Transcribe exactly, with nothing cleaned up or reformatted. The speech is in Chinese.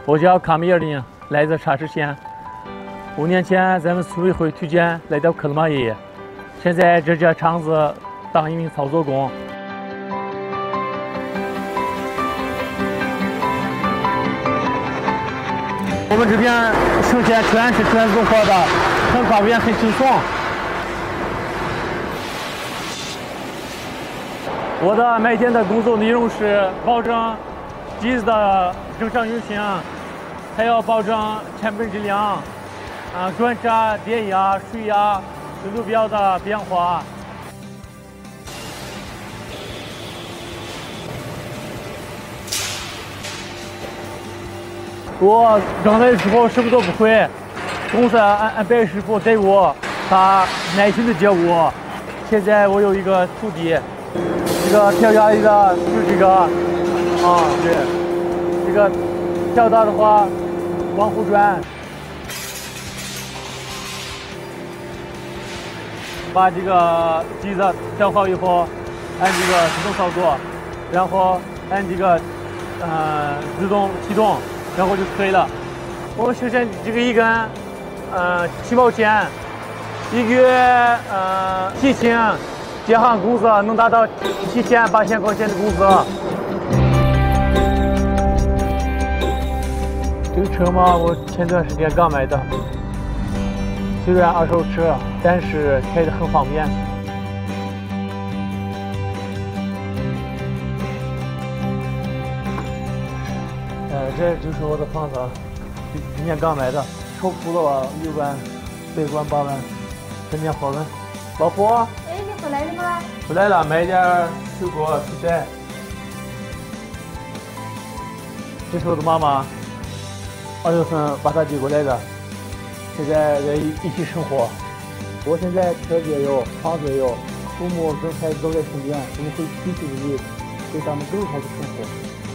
我叫卡米尔林，来自沙市县。五年前，咱们村委会推荐来到克勒玛依，现在这家厂子当一名操作工。我们这边生产全是全自动化的，很方便，很轻松。我的每天的工作内容是保证机子的正常运行，还要保证产品质量，啊，观察电压、水压、温度表的变化。我刚来的时候什么都不会，公司安安排师傅带我，他耐心的教我。现在我有一个徒弟。这个跳压力的是这个，啊，对，这个跳大的话往后转，把这个机子调好以后，按这个自动操作，然后按这个呃自动启动，然后就可以了。我们生产这个一根，呃七毛钱，一个月呃七千。这行工资能达到七千八千块钱的工资。这个车嘛，我前段时间刚买的，虽然二手车，但是开得很方便。呃，这就是我的房子，今年刚买的，首付的话六万，贷款八万，全年还完。老婆。 回来了吗？ 回来了，买点水果蔬菜。这是我的妈妈，二月份把她接过来的，现在在一一起生活。我现在车子也有，房子也有，父母跟孩子都在身边，我们会继续努力，给他们更好的生活。